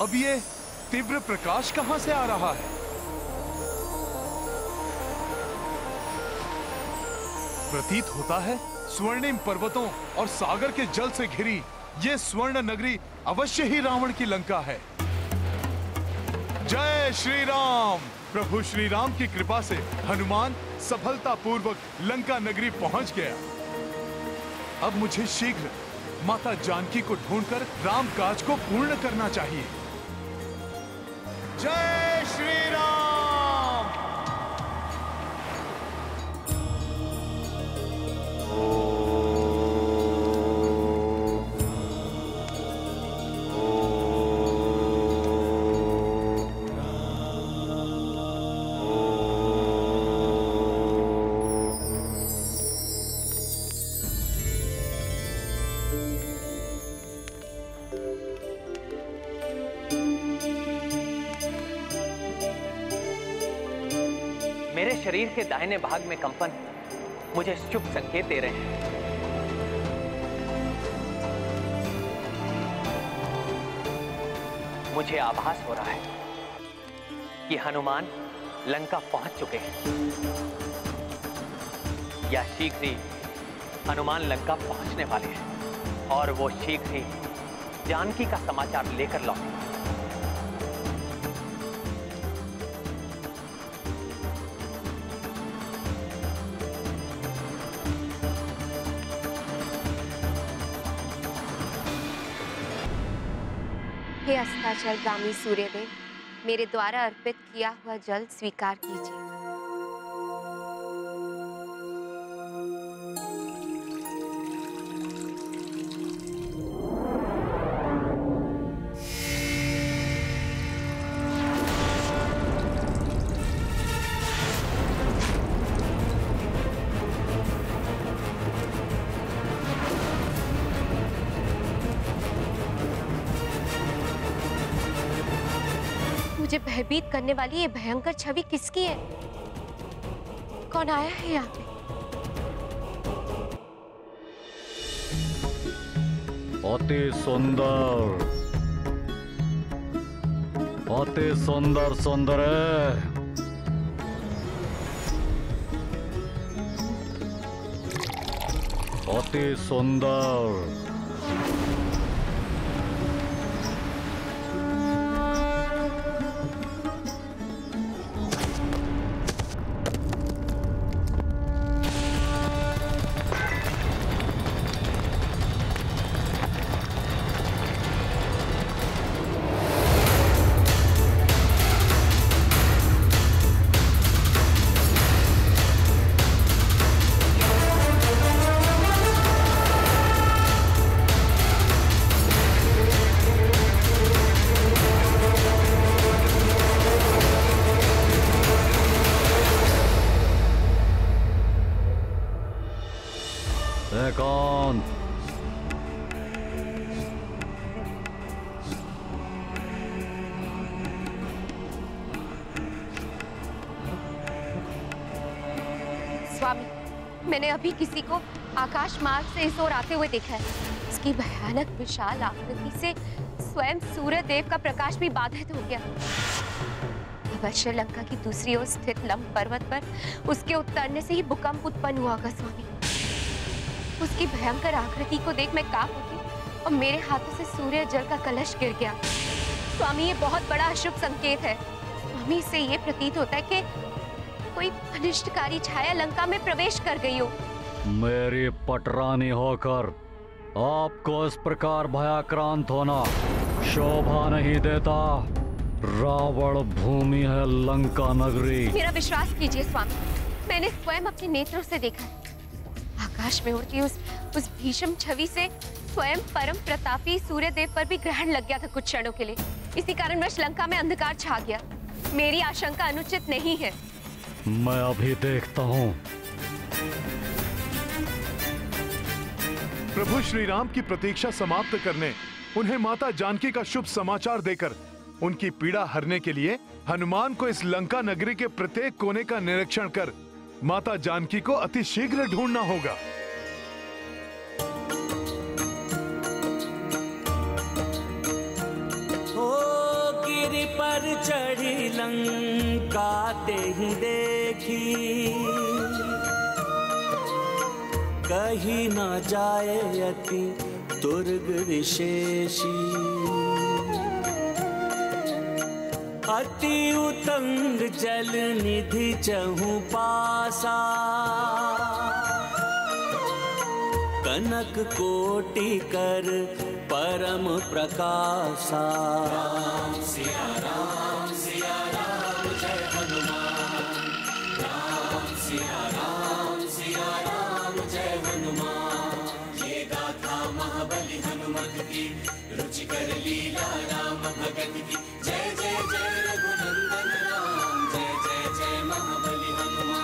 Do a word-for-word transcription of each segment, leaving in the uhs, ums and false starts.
अब ये तीव्र प्रकाश कहां से आ रहा है? प्रतीत होता है स्वर्णिम पर्वतों और सागर के जल से घिरी ये स्वर्ण नगरी अवश्य ही रावण की लंका है। जय श्री राम। प्रभु श्री राम की कृपा से हनुमान सफलतापूर्वक लंका नगरी पहुंच गया। अब मुझे शीघ्र माता जानकी को ढूंढकर राम काज को पूर्ण करना चाहिए। जय श्री राम। मेरे शरीर के दाहिने भाग में कंपन मुझे शुभ संकेत दे रहे हैं। मुझे आभास हो रहा है कि हनुमान लंका पहुंच चुके हैं या शीघ्र ही हनुमान लंका पहुंचने वाले हैं और वो शीघ्र ही जानकी का समाचार लेकर लौटे। हे अस्ताचलगामी सूर्यदेव, मेरे द्वारा अर्पित किया हुआ जल स्वीकार कीजिए। मुझे भयभीत करने वाली ये भयंकर छवि किसकी है? कौन आया है यहाँ पे? अति सुंदर, अति सुंदर सुंदर है। अति सुंदर। कौन? स्वामी, मैंने अभी किसी को आकाश मार्ग से इस ओर आते हुए देखा है। इसकी भयानक विशाल आकृति से स्वयं सूर्य देव का प्रकाश भी बाधित हो गया। अवश्य लंका की दूसरी ओर स्थित लंब पर्वत पर उसके उतरने से ही भूकंप उत्पन्न हुआ होगा। स्वामी, उसकी भयंकर आकृति को देख मैं कांप उठी और मेरे हाथों से सूर्य जल का कलश गिर गया। स्वामी, ये बहुत बड़ा अशुभ संकेत है। स्वामी, इससे ये प्रतीत होता है कि कोई अनिष्टकारी छाया लंका में प्रवेश कर गई हो। मेरी पटरानी होकर आपको इस प्रकार भयाक्रांत होना शोभा नहीं देता। रावण भूमि है लंका नगरी। मेरा विश्वास कीजिए स्वामी, मैंने स्वयं अपने नेत्रों से देखा। आकाश में उड़ती उस उस भीषण छवि से स्वयं परम प्रतापी सूर्य देव पर भी ग्रहण लग गया था कुछ क्षणों के लिए। इसी कारण लंका में अंधकार छा गया। मेरी आशंका अनुचित नहीं है। मैं अभी देखता हूँ। प्रभु श्री राम की प्रतीक्षा समाप्त करने, उन्हें माता जानकी का शुभ समाचार देकर उनकी पीड़ा हरने के लिए हनुमान को इस लंका नगरी के प्रत्येक कोने का निरीक्षण कर माता जानकी को अति शीघ्र ढूंढना होगा। ओ चढ़ी लंका ते ही देखी, कहीं न जाए अति दुर्ग विशेषी। अति उतंग जल निधि चहु पासा, कनक कोटि कर परम प्रकाशा। राम सिया राम सिया राम जय हनुमान, राम सिया राम सिया राम जय हनुमान। ये गाथा महाबली हनुमत की, रुचिकर लीला राम भगत की। जय जय जय रघुनंदन राम, जय जय जय महाबली हनुमान।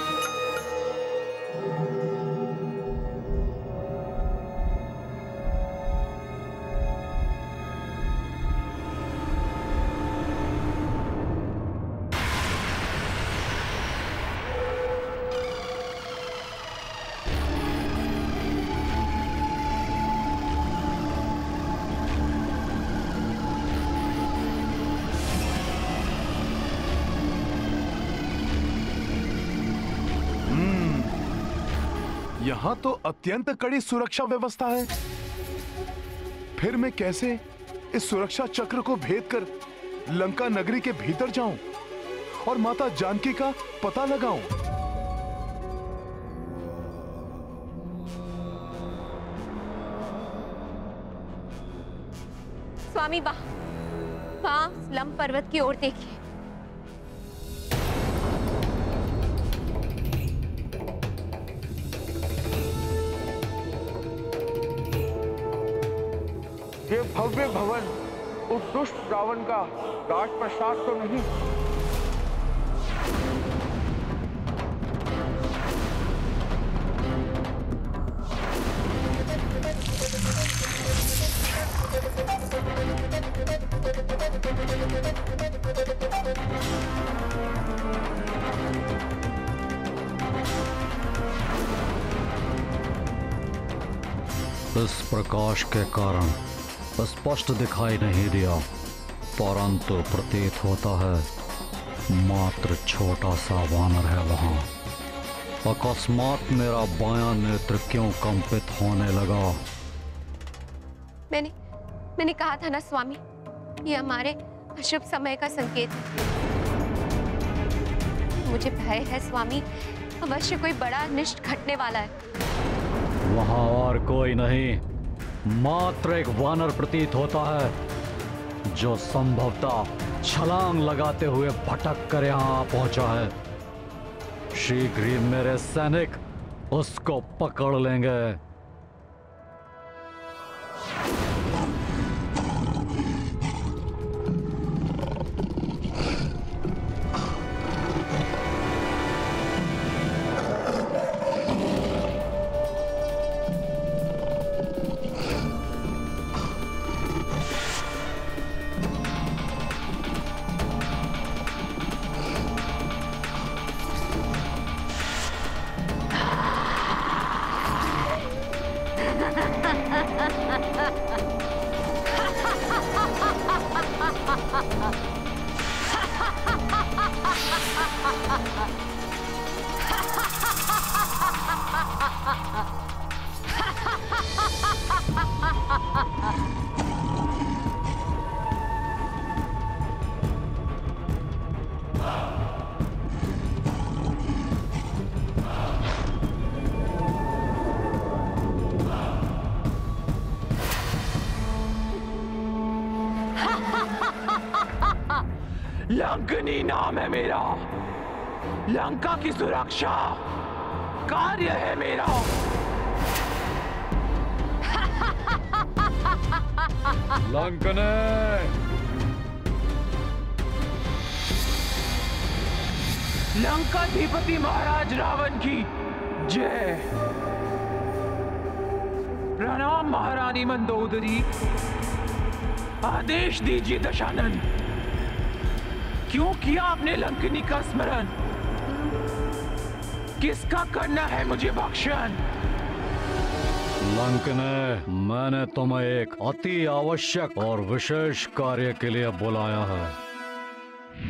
यहाँ तो अत्यंत कड़ी सुरक्षा व्यवस्था है। फिर मैं कैसे इस सुरक्षा चक्र को भेद कर लंका नगरी के भीतर जाऊं और माता जानकी का पता लगाऊं? स्वामी वहां वहां स्लम पर्वत की ओर देखिए। ये भव्य भवन उस दुष्ट रावण का राजप्रसाद तो नहीं? इस प्रकाश के कारण स्पष्ट दिखाई नहीं दिया, परंतु प्रतीत होता है मात्र छोटा सा वानर है वहां। अकस्मात मेरा बायां नेत्र क्यों कंपित होने लगा? मैंने मैंने कहा था ना स्वामी, ये हमारे अशुभ समय का संकेत है। मुझे भय है स्वामी, अवश्य कोई बड़ा अनिष्ट घटने वाला है। वहां और कोई नहीं, मात्र एक वानर प्रतीत होता है जो संभवतः छलांग लगाते हुए भटक कर यहां पहुंचा है। शीघ्र ही मेरे सैनिक उसको पकड़ लेंगे। लंकनी नाम है मेरा, लंका की सुरक्षा कार्य है मेरा। लंकने लंकाधिपति महाराज रावण की जय। प्रणाम महारानी मंदोदरी, आदेश दीजिए दशानन। क्यों किया आपने लंकनी का स्मरण? किसका करना है मुझे भक्षण? लंकने, मैंने तुम्हें एक अति आवश्यक और विशेष कार्य के लिए बुलाया है।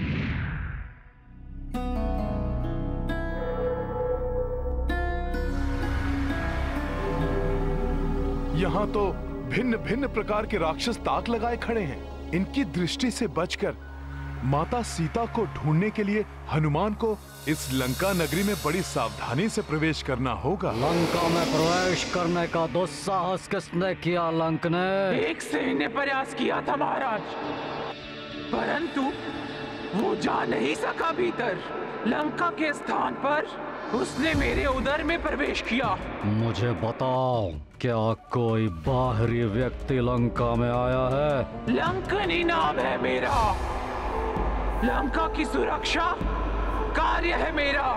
यहाँ तो भिन्न भिन्न प्रकार के राक्षस ताक लगाए खड़े हैं। इनकी दृष्टि से बचकर माता सीता को ढूंढने के लिए हनुमान को इस लंका नगरी में बड़ी सावधानी से प्रवेश करना होगा। लंका में प्रवेश करने का दुस्साहस किसने किया? लंक ने। एक सेन ने प्रयास किया था महाराज, परंतु वो जा नहीं सका भीतर। लंका के स्थान पर उसने मेरे उदर में प्रवेश किया। मुझे बताओ, क्या कोई बाहरी व्यक्ति लंका में आया है? लंकनी नाम है मेरा। लंका की सुरक्षा कार्य है मेरा।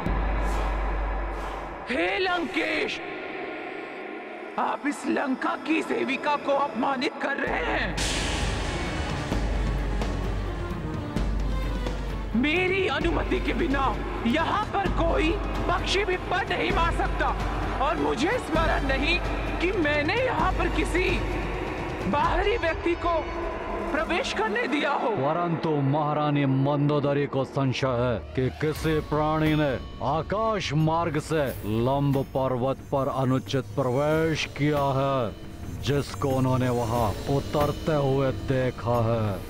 हे लंकेश, आप इस लंका की सेविका को अपमानित कर रहे हैं। मेरी अनुमति के बिना यहाँ पर कोई पक्षी भी पर नहीं मार सकता, और मुझे स्मरण नहीं कि मैंने यहाँ पर किसी बाहरी व्यक्ति को प्रवेश करने दिया हो। परंतु महारानी मंदोदरी को संशय है कि किसी प्राणी ने आकाश मार्ग से लंब पर्वत पर अनुचित प्रवेश किया है, जिसको उन्होंने वहां उतरते हुए देखा है।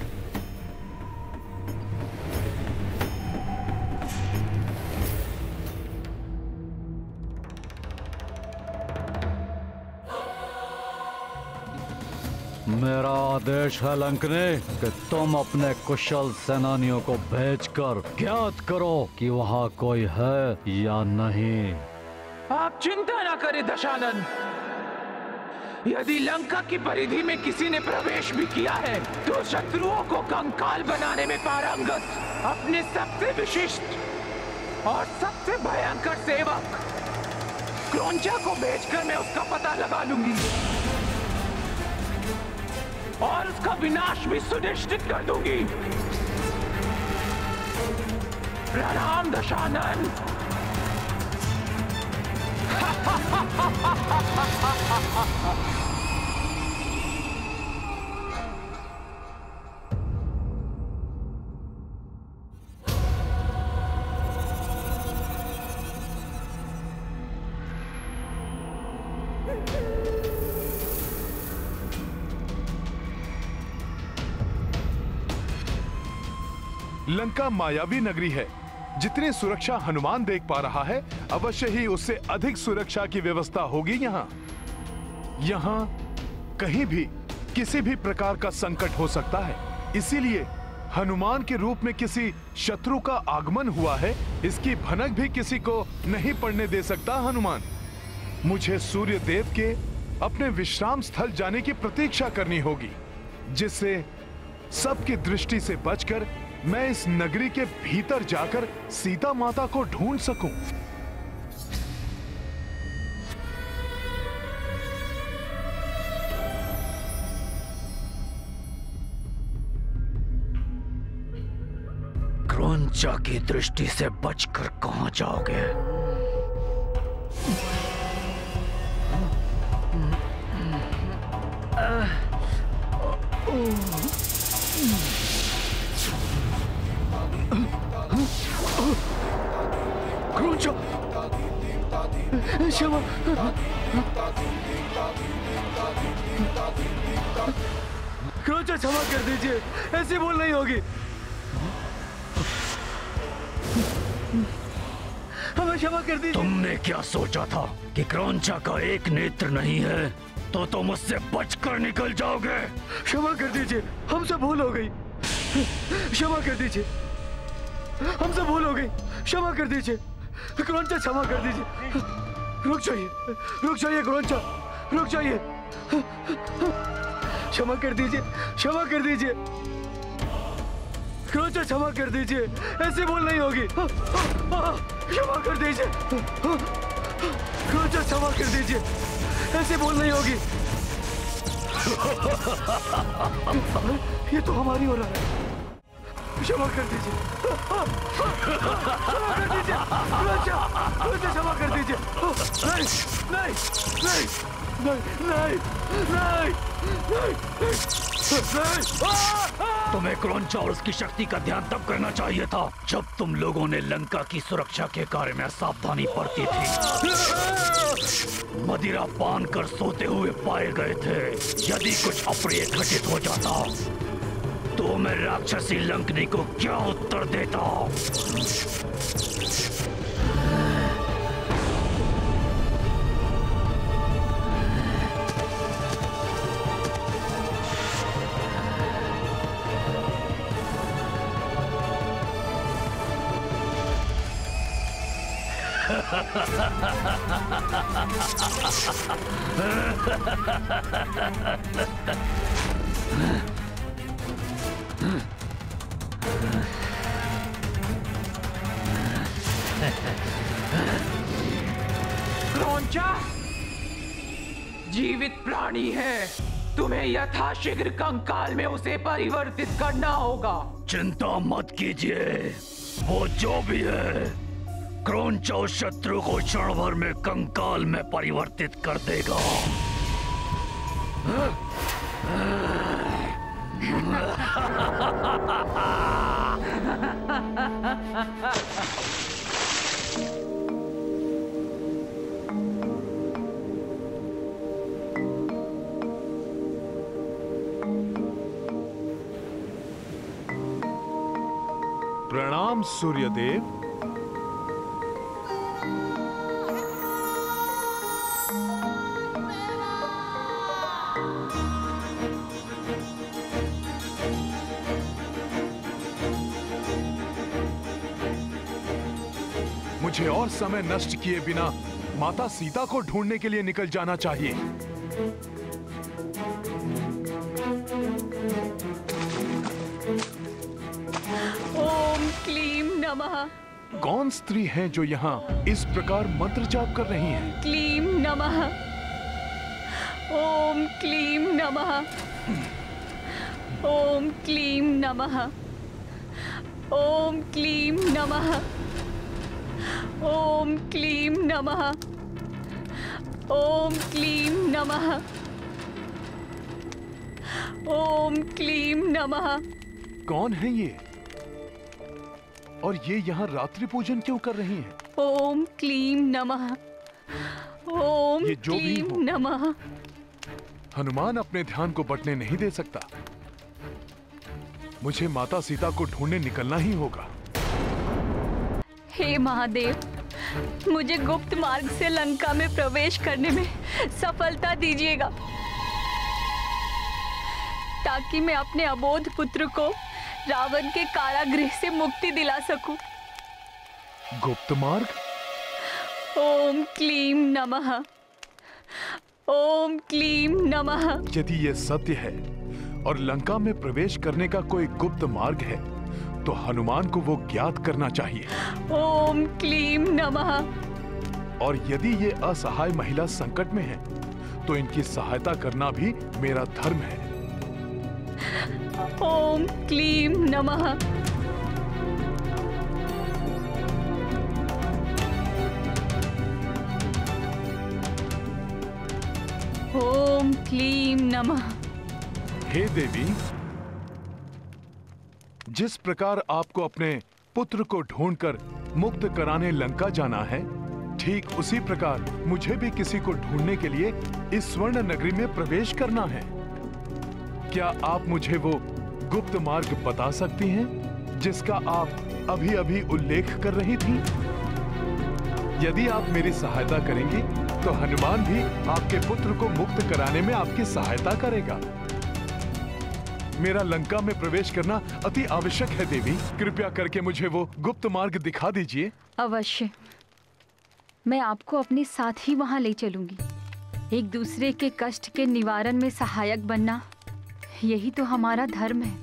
मेरा आदेश है लंकने कि तुम अपने कुशल सेनानियों को भेजकर ज्ञात करो कि वहाँ कोई है या नहीं। आप चिंता न करें दशानन। यदि लंका की परिधि में किसी ने प्रवेश भी किया है तो शत्रुओं को कंकाल बनाने में पारंगत अपने सबसे विशिष्ट और सबसे भयंकर सेवक क्रौंचा को भेजकर मैं उसका पता लगा लूंगी और उसका विनाश भी सुनिश्चित कर दूंगी। प्रणाम दशानन। लंका मायावी नगरी है। जितनी सुरक्षा हनुमान देख पा रहा है, अवश्य ही उससे अधिक सुरक्षा की व्यवस्था होगी यहाँ। यहाँ कहीं भी किसी भी प्रकार का संकट हो सकता है, इसीलिए हनुमान के रूप में किसी शत्रु का आगमन हुआ है, इसकी भनक भी किसी को नहीं पड़ने दे सकता हनुमान। मुझे सूर्य देव के अपने विश्राम स्थल जाने की प्रतीक्षा करनी होगी, जिससे सबकी दृष्टि से बचकर मैं इस नगरी के भीतर जाकर सीता माता को ढूंढ सकूं। क्रौंचा की दृष्टि से बचकर कहां जाओगे? क्रौंचा, क्षमा, क्रौंचा क्षमा कर दीजिए, ऐसी भूल नहीं होगी। हमें क्षमा कर दीजिए। तुमने क्या सोचा था कि क्रौंचा का एक नेत्र नहीं है तो तुम उससे बचकर निकल जाओगे? क्षमा कर दीजिए, हमसे भूल हो गई। क्षमा कर दीजिए, हमसे भूल हो गई। क्षमा कर दीजिए क्रौंचा, क्षमा कर दीजिए। रुक जाइए, रुक जाइए क्रौंचा, रुक जाइए। क्षमा कर दीजिए, क्षमा कर दीजिए क्रौंचा, क्षमा कर दीजिए, ऐसी भूल नहीं होगी। क्षमा कर दीजिए क्रौंचा, क्षमा कर दीजिए, ऐसी भूल नहीं होगी। ये तो हमारी हो रहा है। क्षमा कर दीजिए, क्षमा कर दीजिए क्रौंचा, क्रौंचा क्षमा कर दीजिए। नहीं नहीं नहीं नहीं नहीं नहीं नहीं नहीं। तुम्हें क्रौंच और उसकी शक्ति का ध्यान तब करना चाहिए था जब तुम लोगों ने लंका की सुरक्षा के कार्य में सावधानी बरती थी। मदिरा पान कर सोते हुए पाए गए थे। यदि कुछ अप्रिय घटित हो जाता तो मैं राक्षसी लंकनी को क्या उत्तर देता? क्रौंचा जीवित प्राणी है, तुम्हें यथाशीघ्र कंकाल में उसे परिवर्तित करना होगा। चिंता मत कीजिए, वो जो भी है क्रौंच और शत्रु को क्षण भर में कंकाल में परिवर्तित कर देगा। प्रणाम सूर्यदेव। मुझे और समय नष्ट किए बिना माता सीता को ढूंढने के लिए निकल जाना चाहिए। ओम क्लीम नमः। कौन स्त्री हैं जो यहाँ इस प्रकार मंत्र जाप कर रही हैं? क्लीम नमः। ओम क्लीम नमः। ओम क्लीम नमः। ओम क्लीम नमः। ओम क्लीम नमः। ओम क्लीम नमः। ओम क्लीम नमः। कौन है ये? और ये यहाँ रात्रि पूजन क्यों कर रही हैं? ओम क्लीम नमः। ओम ये जो भी क्लीम हो। नमः। हनुमान अपने ध्यान को बटने नहीं दे सकता। मुझे माता सीता को ढूंढने निकलना ही होगा। हे महादेव, मुझे गुप्त मार्ग से लंका में प्रवेश करने में सफलता दीजिएगा ताकि मैं अपने अबोध पुत्र को रावण के कारागृह से मुक्ति दिला सकूं। गुप्त मार्ग? ओम क्लीम नमः। ओम क्लीम नमः। यदि ये सत्य है और लंका में प्रवेश करने का कोई गुप्त मार्ग है तो हनुमान को वो ज्ञात करना चाहिए। ओम क्लीम नमः। और यदि ये असहाय महिला संकट में है तो इनकी सहायता करना भी मेरा धर्म है। ओम क्लीम नमः। ओम क्लीम नमः। हे देवी, जिस प्रकार आपको अपने पुत्र को ढूंढकर मुक्त कराने लंका जाना है, ठीक उसी प्रकार मुझे भी किसी को ढूंढने के लिए इस स्वर्ण नगरी में प्रवेश करना है। क्या आप मुझे वो गुप्त मार्ग बता सकती हैं जिसका आप अभी अभी उल्लेख कर रही थी? यदि आप मेरी सहायता करेंगी तो हनुमान भी आपके पुत्र को मुक्त कराने में आपकी सहायता करेगा। मेरा लंका में प्रवेश करना अति आवश्यक है देवी। कृपया करके मुझे वो गुप्त मार्ग दिखा दीजिए। अवश्य, मैं आपको अपने साथ ही वहां ले चलूंगी। एक दूसरे के कष्ट के निवारण में सहायक बनना, यही तो हमारा धर्म है।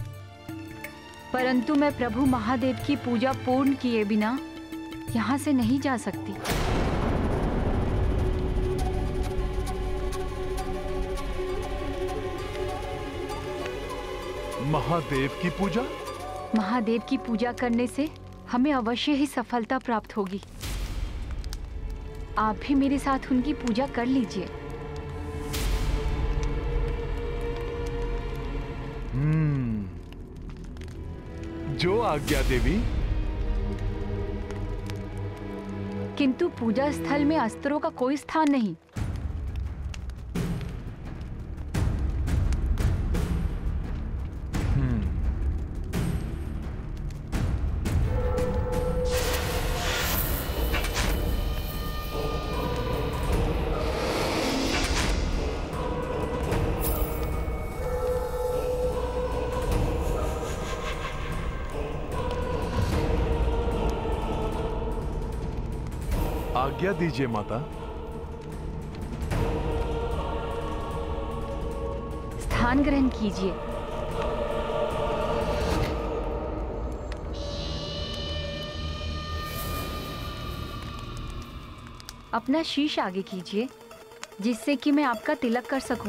परंतु मैं प्रभु महादेव की पूजा पूर्ण किए बिना यहाँ से नहीं जा सकती। महादेव की पूजा? महादेव की पूजा करने से हमें अवश्य ही सफलता प्राप्त होगी। आप भी मेरे साथ उनकी पूजा कर लीजिए। हम्म, जो आज्ञा देवी। किंतु पूजा स्थल में अस्त्रों का कोई स्थान नहीं। आज्ञा दीजिए माता। स्थान ग्रहण कीजिए। अपना शीश आगे कीजिए जिससे कि मैं आपका तिलक कर सकूं।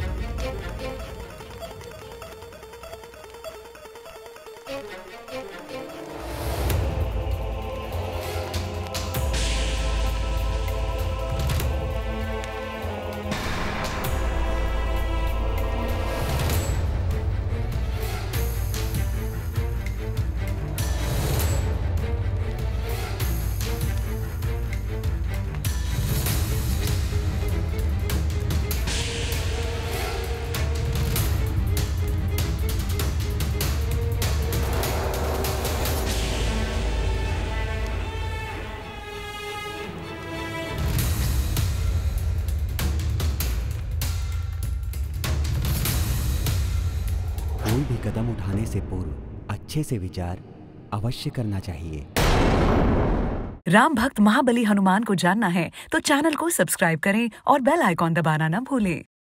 कोई भी कदम उठाने से पूर्व अच्छे से विचार अवश्य करना चाहिए। राम भक्त महाबली हनुमान को जानना है तो चैनल को सब्सक्राइब करें और बेल आइकॉन दबाना न भूलें।